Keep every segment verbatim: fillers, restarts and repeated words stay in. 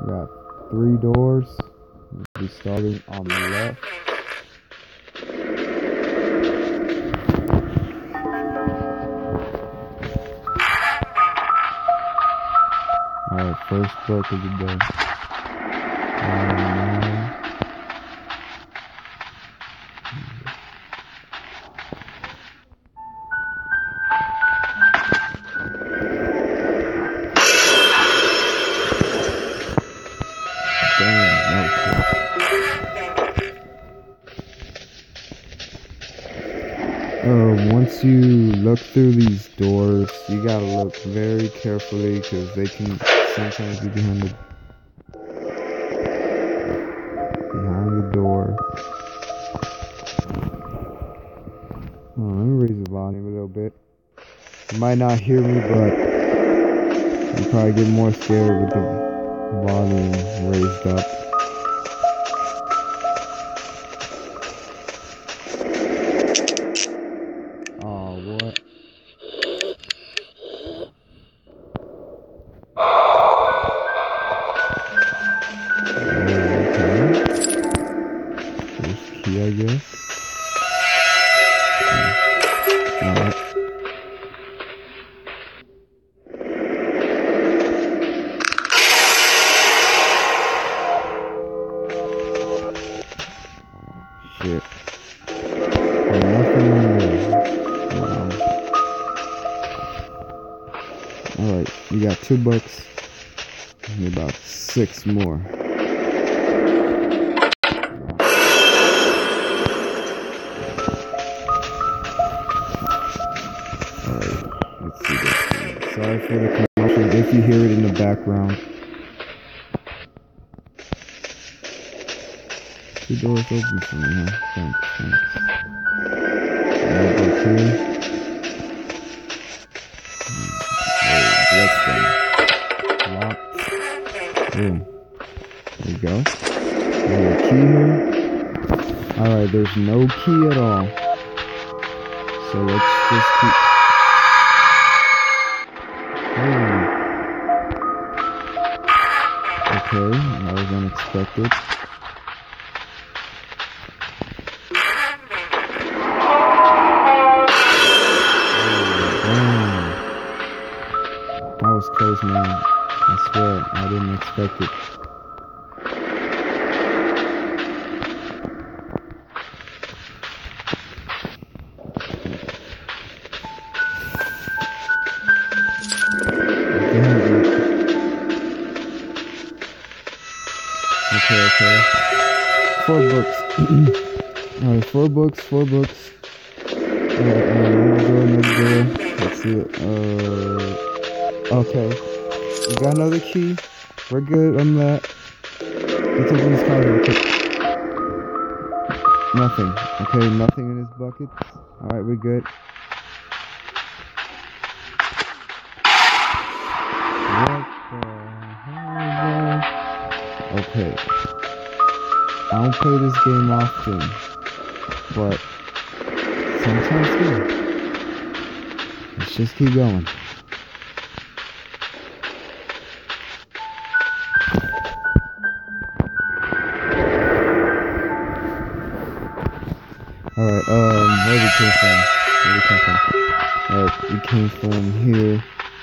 Got three doors. We'll be starting on the left. Alright, first book of the day. Um, Uh, once you look through these doors, you gotta look very carefully because they can sometimes be behind the behind the door. Oh, let me raise the volume a little bit. You might not hear me, but you probably get more scared with the volume raised up. I guess. Alright. Shit. There's nothing in there. Wow. Alright, we got two books. And about six more. Sorry for the commotion if you hear it in the background. Two doors open for me, huh? Thanks, thanks. Another two. Oh, bloodstone. Locked. Boom. There we go. There's a key here. Alright, there's no key at all. So let's just keep... Okay, that was unexpected. Oh, that was close, man. I swear, I didn't expect it. Okay, okay. Four books. Alright, four books, four books. Alright, uh, another door, another door. Let's see it. Uh, okay. We got another key. We're good on that. Let's open this car real quick. Nothing. Okay, nothing in his buckets. Alright, we're good. What the hell? Okay. I don't play this game often, but sometimes do. Let's just keep going. Alright, um, where did we came from? Where did we come from? Alright, we came from here.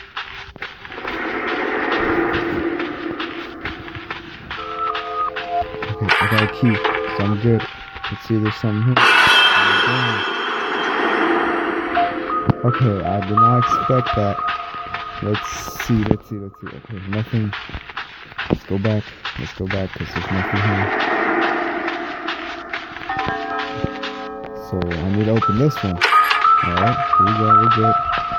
Okay, I got a key, so I'm good. Let's see, there's something here. Okay, I did not expect that. Let's see, let's see, let's see. Okay, nothing. Let's go back. Let's go back, because there's nothing here. So, I need to open this one. Alright, here we go, we're good.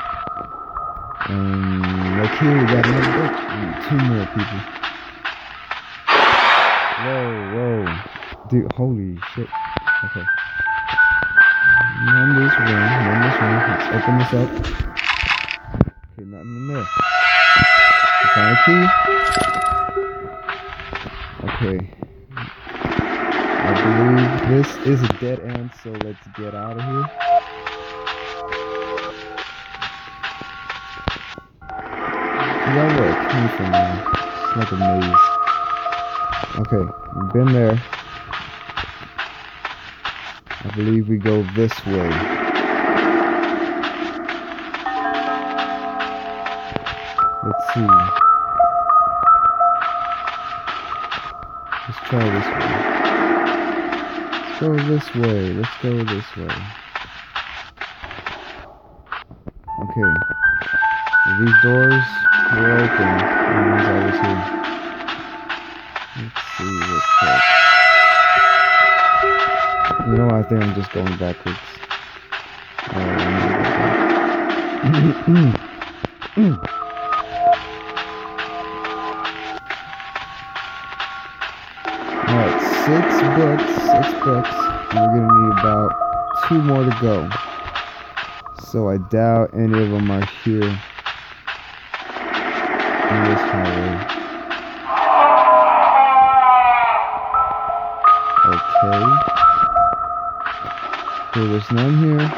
And look here, we got another book. And two more people. Whoa, whoa. Dude, holy shit. Okay. Run this room, run this room. Let's open this up. Okay, nothing in there. We found a key. Okay. I believe this is a dead end, so let's get out of here. I forgot where it came from now. It's like a maze. Okay, we've been there. I believe we go this way. Let's see. Let's try this way. Let's go this way. Let's go this way. Okay. These doors were open as I was here. Let's see real quick. You know, I think I'm just going backwards. Um, Alright, six books, six books, and we're gonna need about two more to go. So I doubt any of them are here in this hallway. Okay. Okay, there's none here.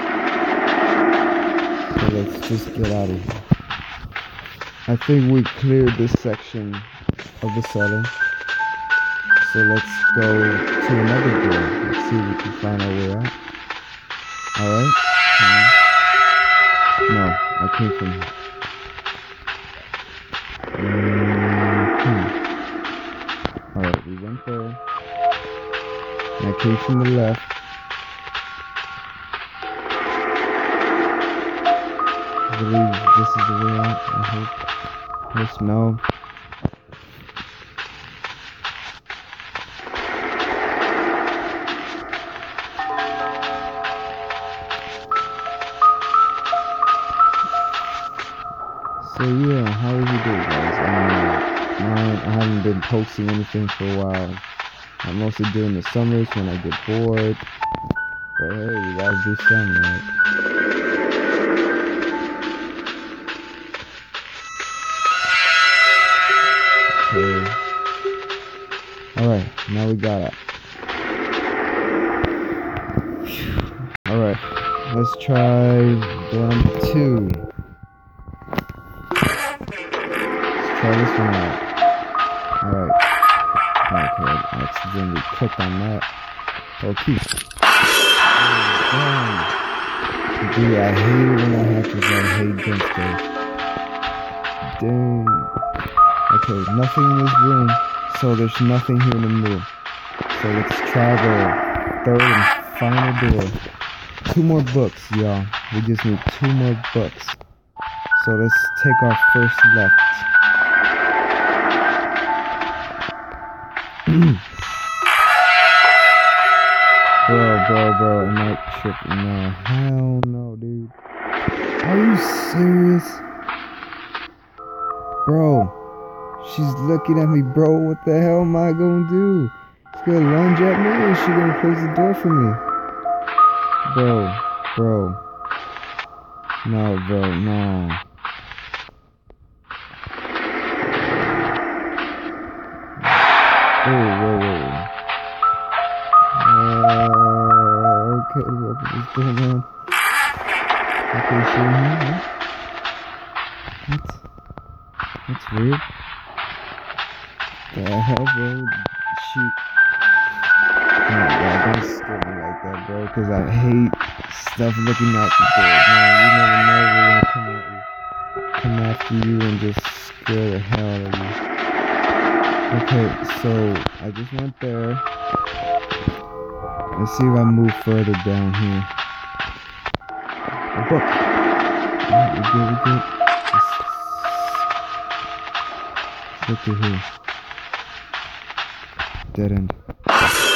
So let's just get out of here. I think we cleared this section of the cellar. So let's go to another door. Let's see if we can find our way out. Alright. No, I came from here. Mm-hmm. Alright, we went there. And I came from the left. I believe this is the way out. I hope. Yes, no. So yeah, how was your day, guys? Um, mine, I haven't been posting anything for a while. I'm mostly doing the summers when I get bored. But hey, you gotta do something, right? Okay. Alright, now we got it. Alright, let's try door number two. Try this one out. Alright. Okay, I accidentally clicked on that. Okay. Oh, dude, I hate it when that happens. I hate jump scares. Dang. Okay, nothing in this room. So there's nothing here in the middle. So let's try the third and final door. Two more books, y'all. We just need two more books. So let's take our first left. Bro, bro, bro, am I tripping? No, hell no, dude. Are you serious? Bro, she's looking at me, bro. What the hell am I gonna do? She's gonna lunge at me or is she gonna close the door for me? Bro, bro. No, bro, no. Oh, whoa, whoa. Uh, okay, what is going on? Okay, she in here, huh? What? That's weird. The hell, bro? Shoot. Oh my god, don't scare me like that, bro, because I hate stuff looking out the door. Man, you never know we're gonna come at you. Come after you and just scare the hell out of you. Okay, so I just went there. Let's see if I move further down here. A book. Alright, we good, we good. Let's, let's look through here. Dead end. Oh,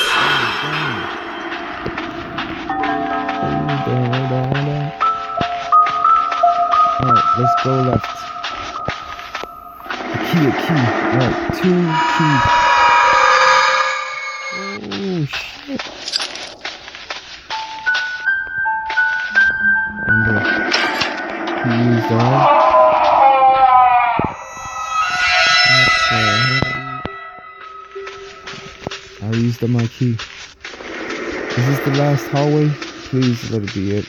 down, down, down, down. Alright, let's go left. A key, a key. Alright, two keys. Oh, shit. And the keys are. I used up my key. Is this the last hallway? Please let it be it.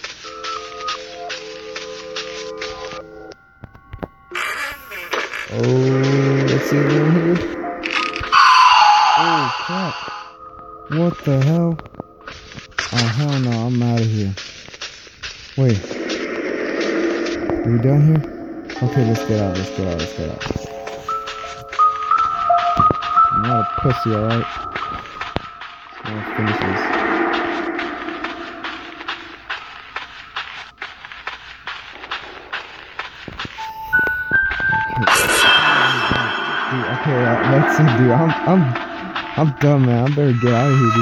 Oh, let's see if we're in here. Oh, crap. What the hell? Oh, hell no. I'm out of here. Wait. Are we done here? Okay, let's get out. Let's get out. Let's get out. I'm not a pussy, alright? So let's finish this. Dude, okay, uh, that's it, dude. I'm, I'm, I'm done, man. I better get out of here,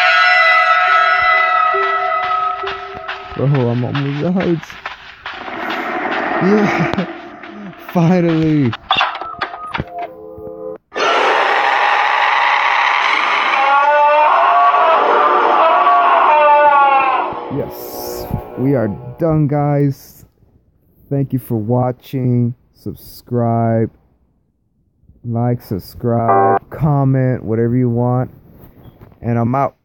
dude. Bro, I'm almost out. Yeah, finally. Yes, we are done, guys. Thank you for watching. Subscribe. Like, subscribe, comment, whatever you want. And I'm out.